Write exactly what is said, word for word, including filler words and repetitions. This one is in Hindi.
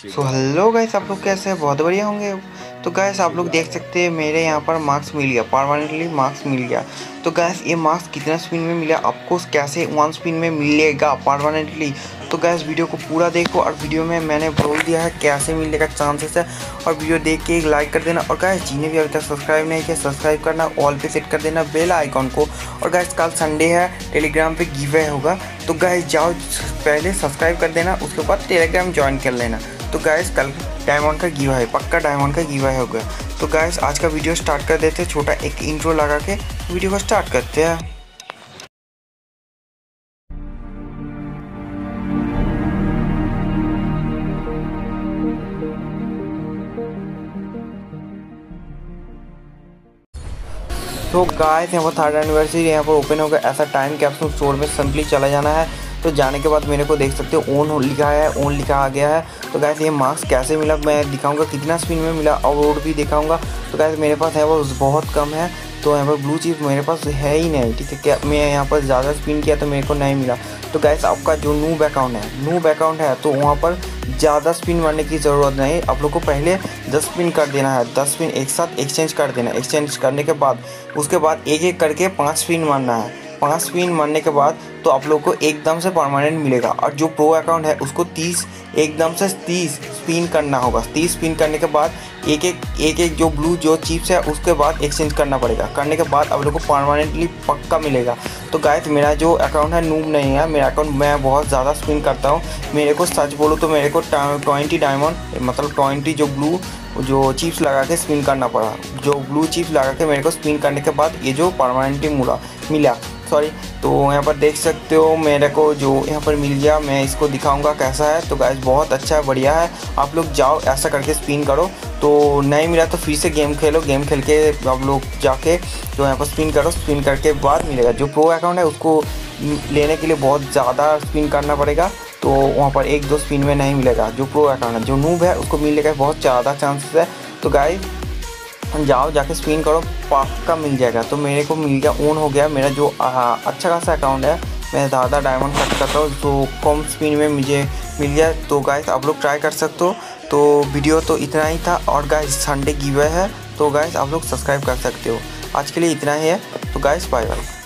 सो हेलो गाइस, आप लोग कैसे हैं? बहुत बढ़िया होंगे। तो गाइस आप लोग देख सकते हैं मेरे यहाँ पर मार्क्स मिल गया, परमानेंटली मार्क्स मिल गया। तो गाइस ये मार्क्स कितना स्पिन में मिला आपको, कैसे वन स्पिन में मिलेगा परमानेंटली। तो गाइस वीडियो को पूरा देखो, और वीडियो में मैंने बोल दिया है कैसे मिलने का चांसेस है, और वीडियो देख के एक लाइक कर देना। और गाइस जिन्हें भी अभी तक सब्सक्राइब नहीं किया, सब्सक्राइब करना, ऑल पे सेट कर देना बेल आइकॉन को। और गाइस कल संडे है, टेलीग्राम पे गिव अवे होगा, तो गाइस जाओ पहले सब्सक्राइब कर देना, उसके बाद टेलीग्राम ज्वाइन कर लेना। तो गाइस कल डायमंड का गिव है, पक्का डायमंड का गिव है होगा। तो गाइस आज का वीडियो स्टार्ट कर देते हैं, छोटा एक इंट्रो लगा के वीडियो को स्टार्ट करते हैं। तो गाइस यहाँ पर थर्ड एनिवर्सरी यहाँ पर ओपन होगा, ऐसा टाइम कैप्सूल स्टोर में सिंपली चला जाना है। तो जाने के बाद मेरे को देख सकते हो ओन लिखा है, ओन लिखा आ गया है। तो गाइस ये मार्क्स कैसे मिला मैं दिखाऊंगा, कितना स्पिन में मिला और रोड भी दिखाऊंगा। तो गाइस मेरे पास है वो बहुत कम है, तो यहाँ पर ब्लू चीज़ मेरे पास है ही नहीं, ठीक है। क्या मैं यहाँ पर ज़्यादा स्पिन किया तो मेरे को नहीं मिला। तो गाइस आपका जो नूब अकाउंट है नूब अकाउंट है तो वहाँ पर ज़्यादा स्पिन मारने की ज़रूरत नहीं, आप लोग को पहले दस स्पिन कर देना है, दस स्पिन एक साथ एक्सचेंज कर देना। एक्सचेंज करने के बाद उसके बाद एक एक करके पाँच स्पिन मारना है। पाँच स्पिन मारने के बाद तो आप लोग को एकदम से परमानेंट मिलेगा। और जो प्रो अकाउंट है उसको तीस एकदम से तीस स्पिन करना होगा। तीस स्पिन करने के बाद एक एक एक एक जो ब्लू जो चिप्स है उसके बाद एक्सचेंज करना पड़ेगा। करने के बाद आप लोग को परमानेंटली पक्का मिलेगा। तो गाइस मेरा जो अकाउंट है नूब नहीं है, मेरा अकाउंट मैं बहुत ज़्यादा स्पिन करता हूँ। मेरे को सच बोलो तो मेरे को ट्वेंटी डायमंड मतलब ट्वेंटी जो ब्लू जो चिप्स लगा के स्पिन करना पड़ा। जो ब्लू चिप्स लगा के मेरे को स्पिन करने के बाद ये जो परमानेंटली मिला मिला सॉरी तो यहाँ पर देख सकते हो मेरे को जो यहाँ पर मिल गया। मैं इसको दिखाऊंगा कैसा है। तो गाइस बहुत अच्छा है, बढ़िया है। आप लोग जाओ ऐसा करके स्पिन करो। तो नहीं मिला तो फिर से गेम खेलो, गेम खेल के आप लोग जाके तो यहाँ पर स्पिन करो। स्पिन करके बाद मिलेगा। जो प्रो अकाउंट है उसको लेने के लिए बहुत ज़्यादा स्पिन करना पड़ेगा, तो वहाँ पर एक दो स्पिन में नहीं मिलेगा। जो प्रो अकाउंट है जो नूब है उसको मिलने का बहुत ज़्यादा चांसेस है। तो गाइस जाओ जाके स्पिन करो, पक्का मिल जाएगा। तो मेरे को मिल गया, ऑन हो गया मेरा जो आ, अच्छा खासा अकाउंट है। मैं ज़्यादा डायमंड कट करता हूँ तो कम स्पिन में मुझे मिल गया। तो गाइस आप लोग ट्राई कर सकते हो। तो वीडियो तो इतना ही था, और गाइस संडे गिव अवे है, तो गाइस आप लोग सब्सक्राइब कर सकते हो। आज के लिए इतना ही है, तो गाइस बाय बाय।